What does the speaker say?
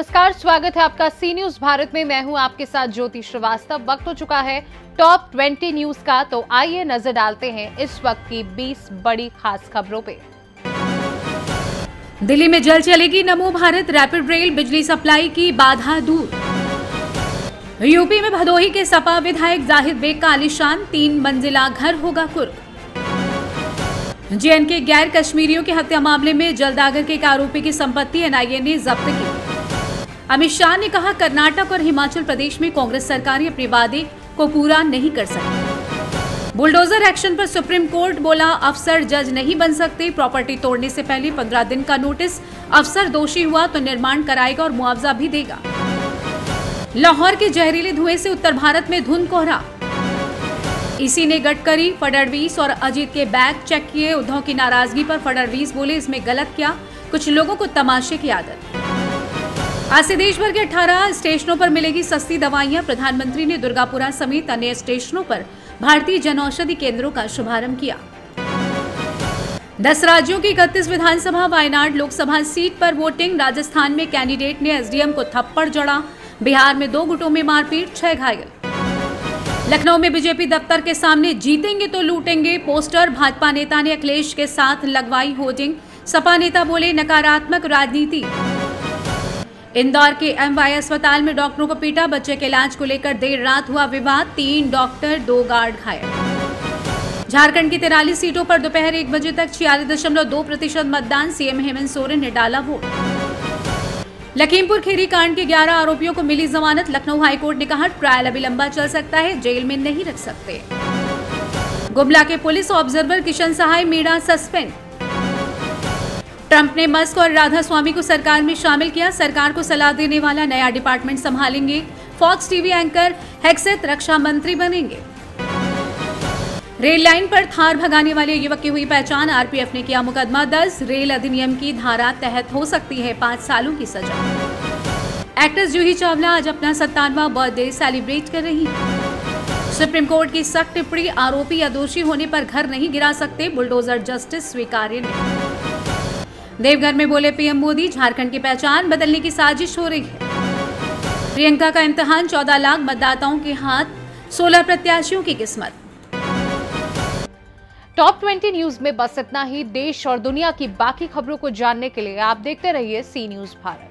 नमस्कार, स्वागत है आपका सी न्यूज भारत में। मैं हूं आपके साथ ज्योति श्रीवास्तव। वक्त हो चुका है टॉप 20 न्यूज का, तो आइए नजर डालते हैं इस वक्त की 20 बड़ी खास खबरों पे। दिल्ली में जल्द चलेगी नमो भारत रैपिड रेल, बिजली सप्लाई की बाधा दूर। यूपी में भदोही के सपा विधायक जाहिद बेग का आलीशान 3 मंजिला घर होगा कुर्क। जेएनके गैर कश्मीरियों की हत्या मामले में जलदागर के एक आरोपी की संपत्ति एनआईए ने जब्त की। अमित शाह ने कहा, कर्नाटक और हिमाचल प्रदेश में कांग्रेस सरकार अपने वादे को पूरा नहीं कर सकी। बुलडोजर एक्शन पर सुप्रीम कोर्ट बोला, अफसर जज नहीं बन सकते। प्रॉपर्टी तोड़ने से पहले 15 दिन का नोटिस। अफसर दोषी हुआ तो निर्माण कराएगा और मुआवजा भी देगा। लाहौर के जहरीले धुएं से उत्तर भारत में धुंध कोहरा। इसी ने गडकरी, फडणवीस और अजीत के बैग चेक किए। उद्धव की नाराजगी पर फडणवीस बोले, इसमें गलत क्या, कुछ लोगों को तमाशे की आदत। आज से देश भर के 18 स्टेशनों पर मिलेगी सस्ती दवाइयां। प्रधानमंत्री ने दुर्गापुरा समेत अन्य स्टेशनों पर भारतीय जनऔषधि केंद्रों का शुभारंभ किया। 10 राज्यों की 31 विधानसभा वायनाड लोकसभा सीट पर वोटिंग। राजस्थान में कैंडिडेट ने एसडीएम को थप्पड़ जड़ा। बिहार में 2 गुटों में मारपीट, 6 घायल। लखनऊ में बीजेपी दफ्तर के सामने जीतेंगे तो लूटेंगे पोस्टर। भाजपा नेता ने अखिलेश के साथ लगवाई होर्डिंग। सपा नेता बोले, नकारात्मक राजनीति। इंदौर के एमवाई अस्पताल में डॉक्टरों को पीटा। बच्चे के इलाज को लेकर देर रात हुआ विवाद। 3 डॉक्टर 2 गार्ड घायल। झारखंड की 43 सीटों पर दोपहर 1 बजे तक 46.2% मतदान। सीएम हेमंत सोरेन ने डाला वोट। लखीमपुर खीरी कांड के 11 आरोपियों को मिली जमानत। लखनऊ हाईकोर्ट ने कहा, ट्रायल अभी लंबा चल सकता है, जेल में नहीं रख सकते। गुमला के police observer Kishan Sahay Meena suspend. Trump ने मस्क और राधा स्वामी को सरकार में शामिल किया। सरकार को सलाह देने वाला नया डिपार्टमेंट संभालेंगे। फॉक्स टीवी एंकर हेक्सेत रक्षा मंत्री बनेंगे। रेल लाइन पर थार भगाने वाले युवक की हुई पहचान। आरपीएफ ने किया मुकदमा दर्ज। रेल अधिनियम की धारा तहत हो सकती है 5 सालों की सजा। एक्ट्रेस जूही चावला आज अपना 57वां बर्थडे सेलिब्रेट कर रही है। सुप्रीम कोर्ट की सख्त टिप्पणी, आरोपी या दोषी होने पर घर नहीं गिरा सकते। बुलडोजर जस्टिस स्वीकार्य नहीं। देवघर में बोले पीएम मोदी, झारखंड की पहचान बदलने की साजिश हो रही है। प्रियंका का इम्तिहान, 14 लाख मतदाताओं के हाथ, 16 प्रत्याशियों की किस्मत। टॉप 20 न्यूज में बस इतना ही। देश और दुनिया की बाकी खबरों को जानने के लिए आप देखते रहिए सी न्यूज भारत।